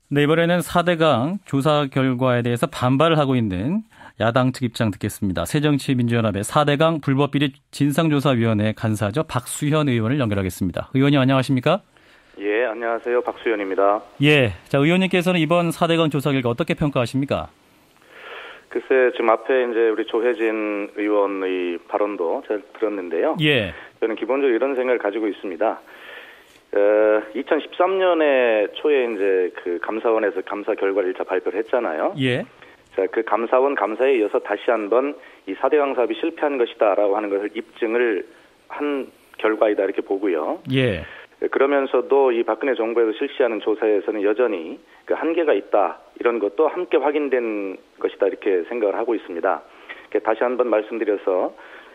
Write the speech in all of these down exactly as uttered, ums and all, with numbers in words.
네, 이번에는 사대강 조사 결과에 대해서 반발을 하고 있는 야당 측 입장 듣겠습니다. 새정치민주연합의 사대강 불법비리 진상조사위원회 간사죠. 박수현 의원을 연결하겠습니다. 의원님 안녕하십니까? 예, 안녕하세요. 박수현입니다. 예, 자 의원님께서는 이번 사대강 조사 결과 어떻게 평가하십니까? 글쎄, 지금 앞에 이제 우리 조혜진 의원의 발언도 잘 들었는데요. 예. 저는 기본적으로 이런 생각을 가지고 있습니다. 어, 이천십삼 년에 초에 이제 그 감사원에서 감사 결과를 일 차 발표를 했잖아요. 예. 자, 그 감사원 감사에 이어서 다시 한번 이 사대강 사업이 실패한 것이다라고 하는 것을 입증을 한 결과이다 이렇게 보고요. 예. 그러면서도 이 박근혜 정부에서 실시하는 조사에서는 여전히 그 한계가 있다 이런 것도 함께 확인된 것이다 이렇게 생각을 하고 있습니다. 다시 한번 말씀드려서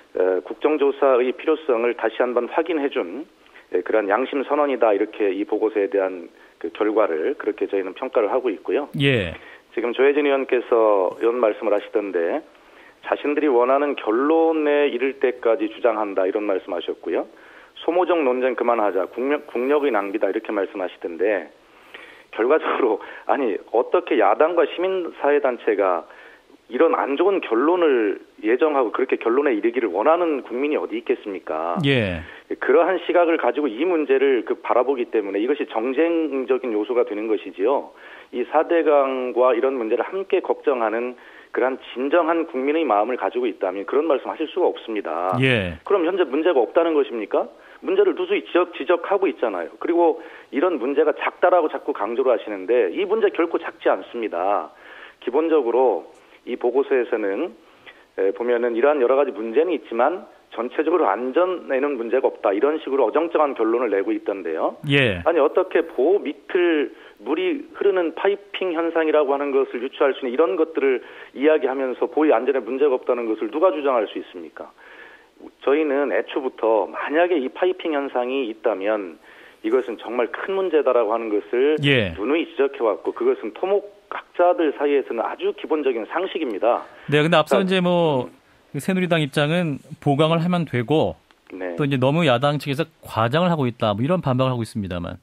국정조사의 필요성을 다시 한번 확인해준 그런 양심 선언이다 이렇게 이 보고서에 대한 그 결과를 그렇게 저희는 평가를 하고 있고요. 예. 지금 조혜진 의원께서 이런 말씀을 하시던데 자신들이 원하는 결론에 이를 때까지 주장한다 이런 말씀하셨고요. 소모적 논쟁 그만하자. 국력, 국력의 낭비다 이렇게 말씀하시던데 결과적으로 아니 어떻게 야당과 시민사회단체가 이런 안 좋은 결론을 예정하고 그렇게 결론에 이르기를 원하는 국민이 어디 있겠습니까? 예. 그러한 시각을 가지고 이 문제를 그 바라보기 때문에 이것이 정쟁적인 요소가 되는 것이지요. 이 사대강과 이런 문제를 함께 걱정하는 그러한 진정한 국민의 마음을 가지고 있다면 그런 말씀하실 수가 없습니다. 예. 그럼 현재 문제가 없다는 것입니까? 문제를 누수히 지적, 지적하고 있잖아요. 그리고 이런 문제가 작다라고 자꾸 강조를 하시는데 이 문제 결코 작지 않습니다. 기본적으로 이 보고서에서는 보면은 이러한 여러 가지 문제는 있지만 전체적으로 안전에는 문제가 없다. 이런 식으로 어정쩡한 결론을 내고 있던데요. 예. 아니 어떻게 보호 밑을 물이 흐르는 파이핑 현상이라고 하는 것을 유추할 수 있는 이런 것들을 이야기하면서 보호 안전에 문제가 없다는 것을 누가 주장할 수 있습니까? 저희는 애초부터 만약에 이 파이핑 현상이 있다면 이것은 정말 큰 문제다라고 하는 것을 예. 누누이 지적해왔고 그것은 토목학자들 사이에서는 아주 기본적인 상식입니다. 네, 근데 앞서 자, 이제 뭐 새누리당 입장은 보강을 하면 되고 네. 또 이제 너무 야당 측에서 과장을 하고 있다, 뭐 이런 반박을 하고 있습니다만.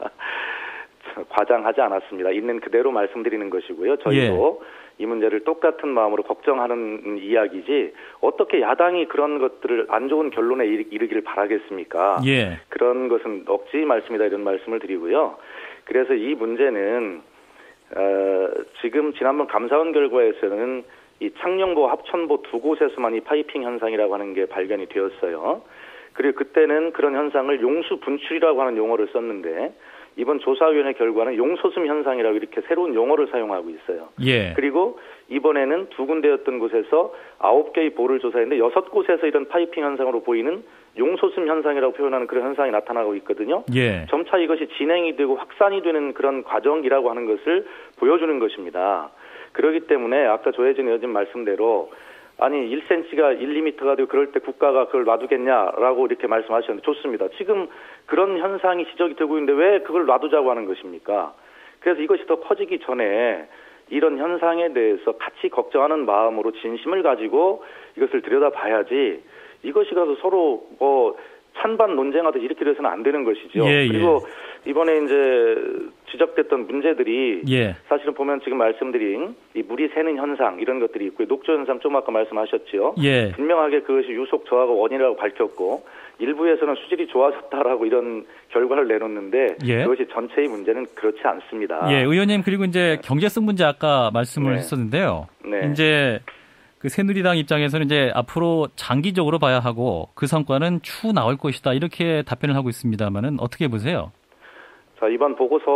과장하지 않았습니다. 있는 그대로 말씀드리는 것이고요. 저희도 예. 이 문제를 똑같은 마음으로 걱정하는 이야기지 어떻게 야당이 그런 것들을 안 좋은 결론에 이르기를 바라겠습니까? 예. 그런 것은 억지 말씀이다 이런 말씀을 드리고요. 그래서 이 문제는 어, 지금 지난번 감사원 결과에서는 이 창녕보, 합천보 두 곳에서만 이 파이핑 현상이라고 하는 게 발견이 되었어요. 그리고 그때는 그런 현상을 용수 분출이라고 하는 용어를 썼는데 이번 조사위원회 결과는 용소슴 현상이라고 이렇게 새로운 용어를 사용하고 있어요. 예. 그리고 이번에는 두 군데였던 곳에서 아홉 개의 보를 조사했는데 여섯 곳에서 이런 파이핑 현상으로 보이는 용소슴 현상이라고 표현하는 그런 현상이 나타나고 있거든요. 예. 점차 이것이 진행이 되고 확산이 되는 그런 과정이라고 하는 것을 보여주는 것입니다. 그렇기 때문에 아까 조혜진 의원님 말씀대로 아니 일 센티미터가 일, 이 미터가 되고 그럴 때 국가가 그걸 놔두겠냐라고 이렇게 말씀하셨는데 좋습니다. 지금 그런 현상이 지적이 되고 있는데 왜 그걸 놔두자고 하는 것입니까? 그래서 이것이 더 커지기 전에 이런 현상에 대해서 같이 걱정하는 마음으로 진심을 가지고 이것을 들여다봐야지 이것이 가서 서로 뭐 찬반 논쟁하듯 이렇게 돼서는 안 되는 것이죠. 예, 예. 그리고 이번에 이제 지적됐던 문제들이 예. 사실은 보면 지금 말씀드린 이 물이 새는 현상 이런 것들이 있고요. 녹조 현상 좀 아까 말씀하셨죠. 예. 분명하게 그것이 유속 저하가 원인이라고 밝혔고 일부에서는 수질이 좋아졌다라고 이런 결과를 내놓는데 예. 그것이 전체의 문제는 그렇지 않습니다. 예, 의원님 그리고 이제 경제성 문제 아까 말씀을 네. 했었는데요. 네. 이제 그 새누리당 입장에서는 이제 앞으로 장기적으로 봐야 하고 그 성과는 추후 나올 것이다 이렇게 답변을 하고 있습니다만은 어떻게 보세요? 자, 이번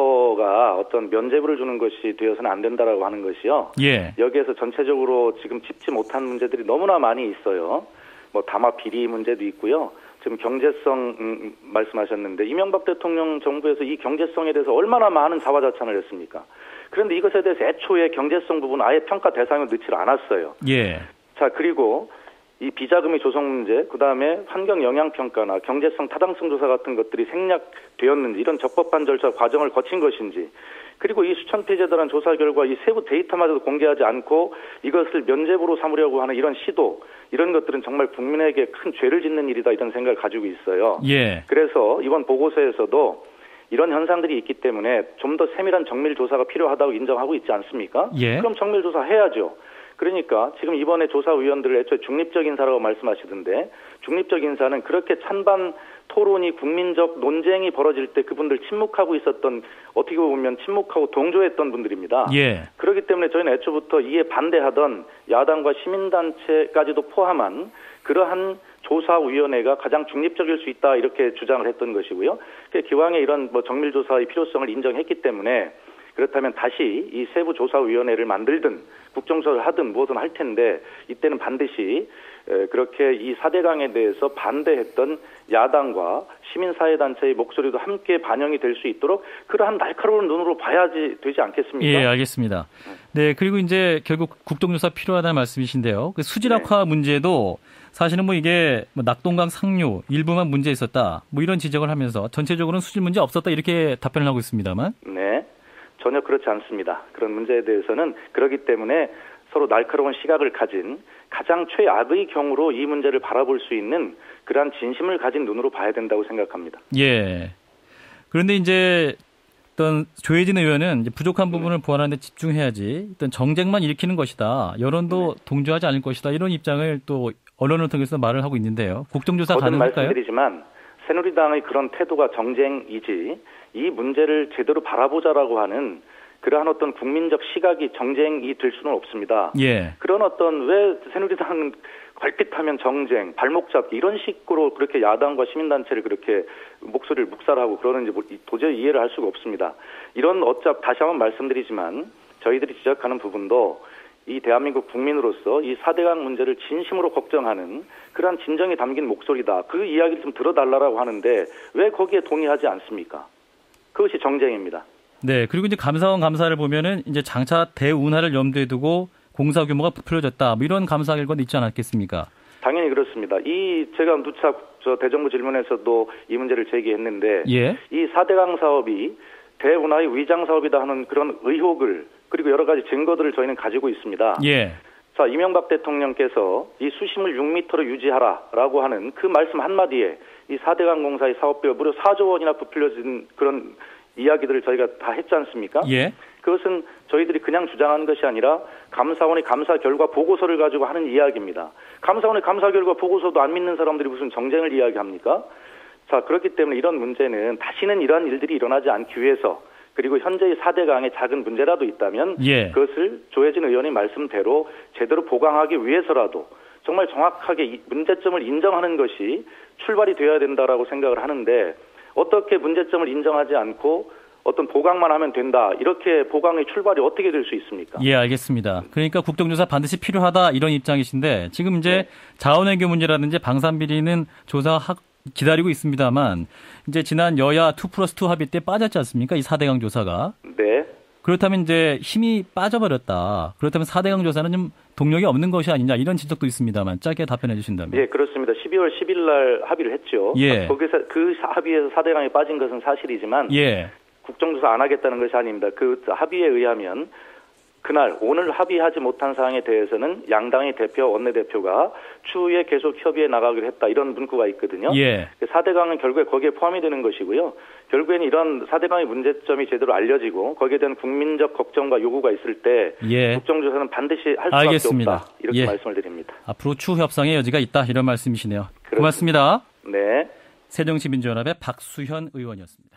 보고서가 어떤 면죄부를 주는 것이 되어서는 안 된다라고 하는 것이요. 예. 여기에서 전체적으로 지금 짚지 못한 문제들이 너무나 많이 있어요. 뭐 담화 비리 문제도 있고요. 지금 경제성 음, 말씀하셨는데 이명박 대통령 정부에서 이 경제성에 대해서 얼마나 많은 자화자찬을 했습니까? 그런데 이것에 대해서 애초에 경제성 부분 아예 평가 대상에 넣지를 않았어요. 예. 자, 그리고 이 비자금의 조성 문제, 그 다음에 환경 영향 평가나 경제성 타당성 조사 같은 것들이 생략되었는지 이런 적법한 절차 과정을 거친 것인지, 그리고 이 수천 페이지에 달한 조사 결과 이 세부 데이터마저도 공개하지 않고 이것을 면죄부로 삼으려고 하는 이런 시도, 이런 것들은 정말 국민에게 큰 죄를 짓는 일이다 이런 생각을 가지고 있어요. 예. 그래서 이번 보고서에서도 이런 현상들이 있기 때문에 좀 더 세밀한 정밀 조사가 필요하다고 인정하고 있지 않습니까? 예. 그럼 정밀 조사 해야죠. 그러니까 지금 이번에 조사위원들을 애초에 중립적 인사라고 말씀하시던데 중립적 인사는 그렇게 찬반 토론이 국민적 논쟁이 벌어질 때 그분들 침묵하고 있었던 어떻게 보면 침묵하고 동조했던 분들입니다. 예. 그렇기 때문에 저희는 애초부터 이에 반대하던 야당과 시민단체까지도 포함한 그러한 조사위원회가 가장 중립적일 수 있다 이렇게 주장을 했던 것이고요. 기왕에 이런 뭐 정밀조사의 필요성을 인정했기 때문에 그렇다면 다시 이 세부 조사위원회를 만들든 국정조사를 하든 무엇든 할 텐데 이때는 반드시 그렇게 이 사대강에 대해서 반대했던 야당과 시민사회단체의 목소리도 함께 반영이 될 수 있도록 그러한 날카로운 눈으로 봐야지 되지 않겠습니까? 예, 알겠습니다. 네, 그리고 이제 결국 국정조사 필요하다는 말씀이신데요. 그 수질악화 네. 문제도 사실은 뭐 이게 뭐 낙동강 상류 일부만 문제 있었다 뭐 이런 지적을 하면서 전체적으로는 수질 문제 없었다 이렇게 답변을 하고 있습니다만. 네. 전혀 그렇지 않습니다. 그런 문제에 대해서는 그렇기 때문에 서로 날카로운 시각을 가진 가장 최악의 경우로 이 문제를 바라볼 수 있는 그러한 진심을 가진 눈으로 봐야 된다고 생각합니다. 예. 그런데 이제 어떤 조혜진 의원은 이제 부족한 부분을 네. 보완하는 데 집중해야지 어떤 정쟁만 일으키는 것이다. 여론도 네. 동조하지 않을 것이다. 이런 입장을 또 언론을 통해서 말을 하고 있는데요. 국정조사 가능할까요? 말씀드리지만 새누리당의 그런 태도가 정쟁이지 이 문제를 제대로 바라보자라고 하는 그러한 어떤 국민적 시각이 정쟁이 될 수는 없습니다. 예. 그런 어떤 왜 새누리당은 걸핏하면 정쟁, 발목 잡기 이런 식으로 그렇게 야당과 시민단체를 그렇게 목소리를 묵살하고 그러는지 도저히 이해를 할 수가 없습니다. 이런 어차피 다시 한번 말씀드리지만 저희들이 지적하는 부분도 이 대한민국 국민으로서 이 사대강 문제를 진심으로 걱정하는 그러한 진정이 담긴 목소리다. 그 이야기를 좀 들어달라고 하는데 왜 거기에 동의하지 않습니까? 그것이 정쟁입니다. 네, 그리고 이제 감사원 감사를 보면은 이제 장차 대운하를 염두에 두고 공사 규모가 부풀려졌다. 뭐 이런 감사 결과도 있지 않았겠습니까? 당연히 그렇습니다. 이 제가 누차 저 대정부 질문에서도 이 문제를 제기했는데 예. 이 사대강 사업이 대운하의 위장 사업이다 하는 그런 의혹을 그리고 여러 가지 증거들을 저희는 가지고 있습니다. 예. 자, 이명박 대통령께서 이 수심을 육 미터로 유지하라라고 하는 그 말씀 한마디에 이 사대강 공사의 사업비가 무려 사조 원이나 부풀려진 그런 이야기들을 저희가 다 했지 않습니까? 예. 그것은 저희들이 그냥 주장하는 것이 아니라 감사원의 감사 결과 보고서를 가지고 하는 이야기입니다. 감사원의 감사 결과 보고서도 안 믿는 사람들이 무슨 정쟁을 이야기합니까? 자, 그렇기 때문에 이런 문제는 다시는 이러한 일들이 일어나지 않기 위해서 그리고 현재의 사대강에 작은 문제라도 있다면 예. 그것을 조혜진 의원의 말씀대로 제대로 보강하기 위해서라도 정말 정확하게 문제점을 인정하는 것이 출발이 되어야 된다라고 생각을 하는데 어떻게 문제점을 인정하지 않고 어떤 보강만 하면 된다. 이렇게 보강의 출발이 어떻게 될 수 있습니까? 예, 알겠습니다. 그러니까 국정조사 반드시 필요하다 이런 입장이신데 지금 이제 네. 자원외교 문제라든지 방산비리는 조사 기다리고 있습니다만 이제 지난 여야 투 플러스 투 합의 때 빠졌지 않습니까? 이 사대강 조사가. 네. 그렇다면 이제 힘이 빠져버렸다. 그렇다면 사대강 조사는 좀 동력이 없는 것이 아니냐 이런 지적도 있습니다만 짧게 답변해 주신다면. 예, 그렇습니다. 십이월 십일 날 합의를 했죠. 예. 거기서 그 합의에서 사대강이 빠진 것은 사실이지만 예. 국정조사 안 하겠다는 것이 아닙니다. 그 합의에 의하면 그날 오늘 합의하지 못한 사항에 대해서는 양당의 대표, 원내대표가 추후에 계속 협의해 나가기로 했다. 이런 문구가 있거든요. 예. 사대강은 결국에 거기에 포함이 되는 것이고요. 결국에는 이런 사대강의 문제점이 제대로 알려지고 거기에 대한 국민적 걱정과 요구가 있을 때 예. 국정조사는 반드시 할 수밖에 알겠습니다. 없다. 이렇게 예. 말씀을 드립니다. 앞으로 추후 협상의 여지가 있다. 이런 말씀이시네요. 그렇습니다. 고맙습니다. 네. 새정치민주연합의 박수현 의원이었습니다.